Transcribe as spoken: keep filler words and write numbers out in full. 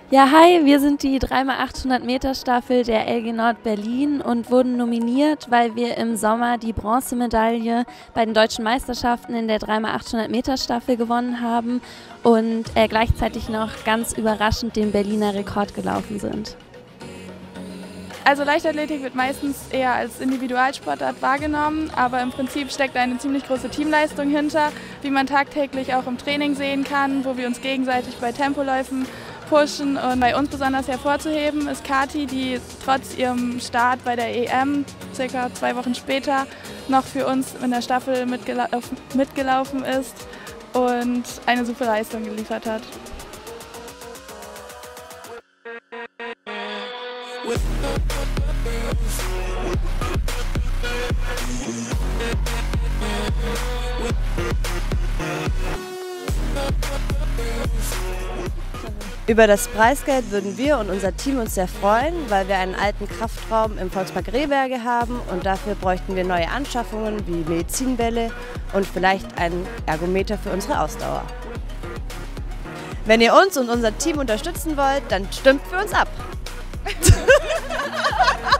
Ja, hi, wir sind die drei mal achthundert Meter Staffel der L G Nord Berlin und wurden nominiert, weil wir im Sommer die Bronzemedaille bei den deutschen Meisterschaften in der drei mal achthundert Meter Staffel gewonnen haben und äh, gleichzeitig noch ganz überraschend den Berliner Rekord gelaufen sind. Also Leichtathletik wird meistens eher als Individualsportart wahrgenommen, aber im Prinzip steckt eine ziemlich große Teamleistung hinter, wie man tagtäglich auch im Training sehen kann, wo wir uns gegenseitig bei Tempoläufen pushen. Und bei uns besonders hervorzuheben ist Kati, die trotz ihrem Start bei der E M circa zwei Wochen später noch für uns in der Staffel mitgelaufen, mitgelaufen ist und eine super Leistung geliefert hat. Über das Preisgeld würden wir und unser Team uns sehr freuen, weil wir einen alten Kraftraum im Volkspark Rehberge haben und dafür bräuchten wir neue Anschaffungen wie Medizinbälle und vielleicht einen Ergometer für unsere Ausdauer. Wenn ihr uns und unser Team unterstützen wollt, dann stimmt für uns ab!